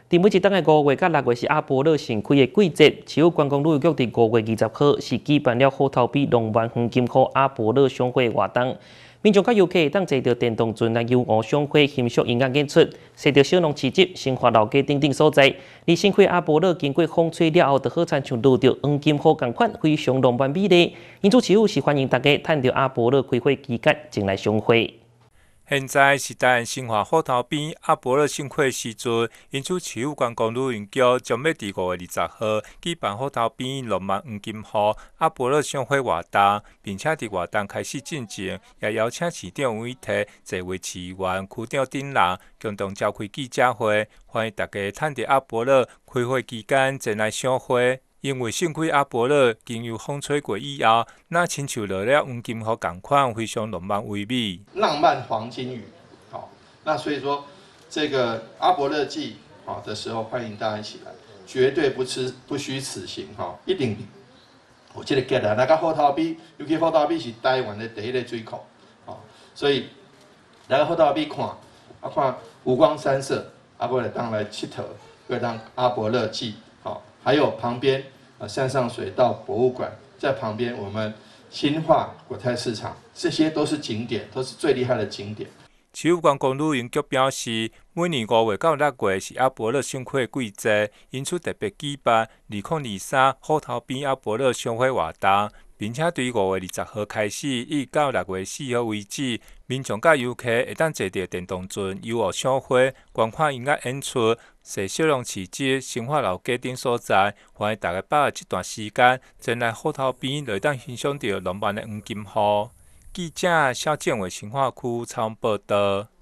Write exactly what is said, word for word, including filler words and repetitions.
伫每一档的五月甲六月是阿波罗盛开的季节，市府观光旅游局伫五月二十号是举办了虎头埤龙湾黄金科阿波罗赏花活动，民众甲游客会当坐着电动船来游湖赏花、欣赏音乐演出，踅着小农市集、生活老街等等所在。而盛开阿波罗经过风吹了后，就好亲像遇到黄金河同款，非常浪漫美丽。因此，市府是欢迎大家趁着阿波罗开花期间前来赏花。 现在是台湾新华虎头边阿波罗盛开时阵，因此市府观光旅游局将要伫五月二十号举办虎头边浪漫黄金河阿波罗赏花活动，并且伫活动开始进前，也邀请市长委体、座位市员、区长等人共同召开记者会，欢迎大家趁着阿波罗开花期间前来赏花。因为盛开阿波罗经由风吹过以后，那亲像落了黄金河同款，非常浪漫唯美。 浪漫黄金雨，好，那所以说这个阿波罗季好的时候，欢迎大家一起来，绝对不吃不虚此行哈，一定。我记得 get 啊，那个虎头埤，尤其虎头埤是台湾的第一个水库，好，所以来个虎头埤看，啊看五光三色，啊过来当来佚佗，过来当阿波罗季，好，还有旁边。啊，山上水道博物馆在旁边，我们新化果菜市场，这些都是景点，都是最厉害的景点。 市府观光旅游局表示，每年五月到六月是阿波罗盛开的季节，因此特别举办二零二三虎头边阿波罗赏花活动，并且对五月二十号开始，一直到六月四号为止，民众甲游客会当坐着电动船游湖赏花、观看音乐演出、踅小农市集、生活老街等所在，欢迎大家把握这段时间前来虎头边，来当欣赏到浪漫的黄金河。记者肖建伟，新化区采访报道。